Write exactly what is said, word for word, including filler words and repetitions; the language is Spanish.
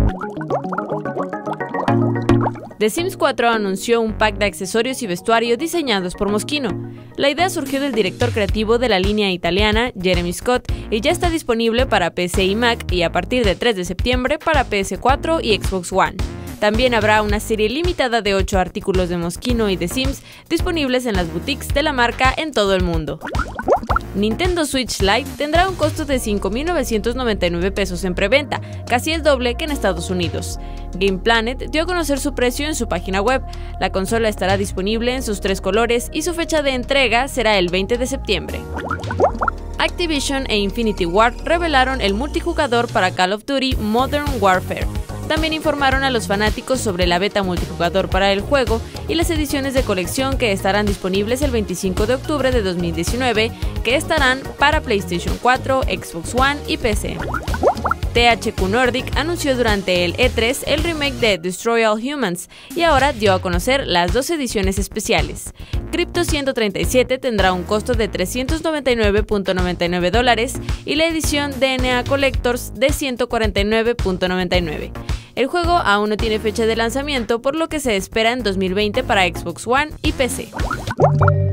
The Sims cuatro anunció un pack de accesorios y vestuario diseñados por Moschino. La idea surgió del director creativo de la línea italiana, Jeremy Scott, y ya está disponible para P C y Mac y a partir del tres de septiembre para P S cuatro y Xbox One. También habrá una serie limitada de ocho artículos de Moschino y The Sims disponibles en las boutiques de la marca en todo el mundo. Nintendo Switch Lite tendrá un costo de cinco mil novecientos noventa y nueve pesos en preventa, casi el doble que en Estados Unidos. Game Planet dio a conocer su precio en su página web. La consola estará disponible en sus tres colores y su fecha de entrega será el veinte de septiembre. Activision e Infinity Ward revelaron el multijugador para Call of Duty Modern Warfare. También informaron a los fanáticos sobre la beta multijugador para el juego y las ediciones de colección que estarán disponibles el veinticinco de octubre de dos mil diecinueve, que estarán para PlayStation cuatro, Xbox One y P C. T H Q Nordic anunció durante el E tres el remake de Destroy All Humans y ahora dio a conocer las dos ediciones especiales. Crypto ciento treinta y siete tendrá un costo de trescientos noventa y nueve punto noventa y nueve dólares y la edición D N A Collectors de ciento cuarenta y nueve punto noventa y nueve. El juego aún no tiene fecha de lanzamiento, por lo que se espera en dos mil veinte para Xbox One y P C.